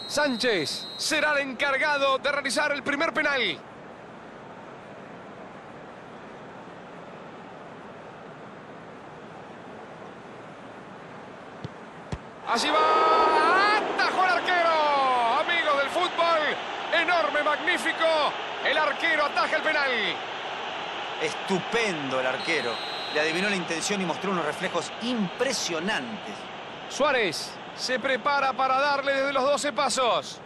Sánchez será el encargado de realizar el primer penal. Allí va, atajó el arquero. Amigos del fútbol, enorme, magnífico. El arquero ataja el penal. Estupendo el arquero. Le adivinó la intención y mostró unos reflejos impresionantes. Suárez se prepara para darle desde los 12 pasos.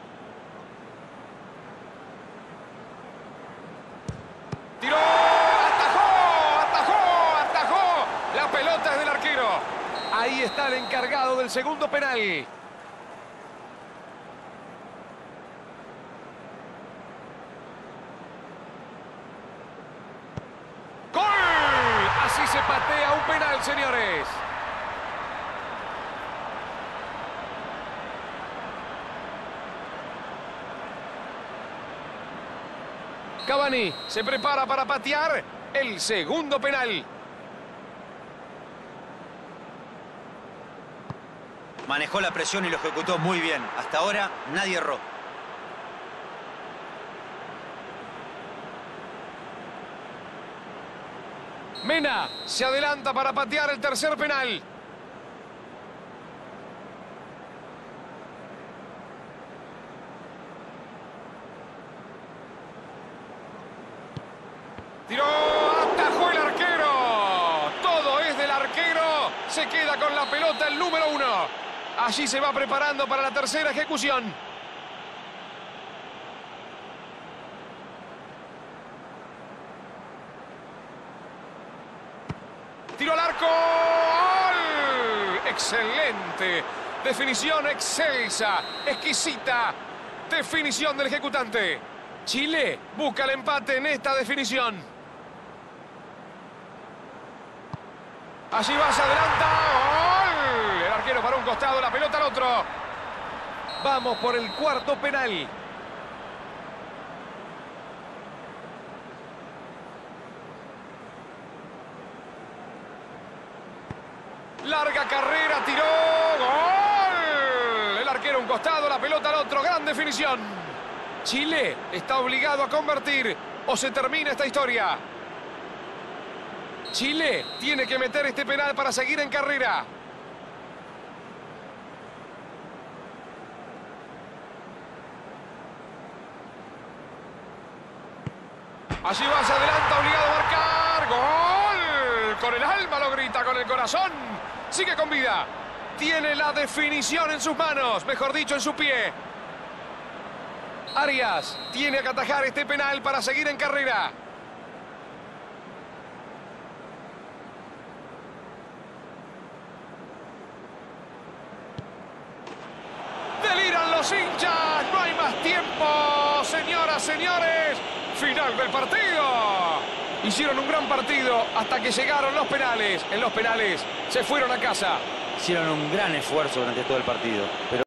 Tiró, atajó. La pelota es del arquero. Ahí está el encargado del segundo penal. ¡Gol! Así se patea un penal, señores. Cavani se prepara para patear el segundo penal. Manejó la presión y lo ejecutó muy bien. Hasta ahora nadie erró. Mena se adelanta para patear el tercer penal. Tiró, atajó el arquero. Todo es del arquero. Se queda con la pelota el número 1. Allí se va preparando para la tercera ejecución. Tiro al arco. ¡Gol! Excelente. Definición excelsa. Exquisita. Definición del ejecutante. Chile busca el empate en esta definición. Allí va, se adelanta. ¡Gol! El arquero para un costado, la pelota al otro. Vamos por el cuarto penal. Larga carrera, tiró. ¡Gol! El arquero a un costado, la pelota al otro. Gran definición. Chile está obligado a convertir o se termina esta historia. Chile tiene que meter este penal para seguir en carrera. Allí va, se adelanta, obligado a marcar. ¡Gol! Con el alma lo grita, con el corazón. Sigue con vida. Tiene la definición en sus manos, mejor dicho, en su pie. Arias tiene que atajar este penal para seguir en carrera. Deliran los hinchas, no hay más tiempo, señoras, señores. Final del partido. Hicieron un gran partido hasta que llegaron los penales. En los penales se fueron a casa. Hicieron un gran esfuerzo durante todo el partido.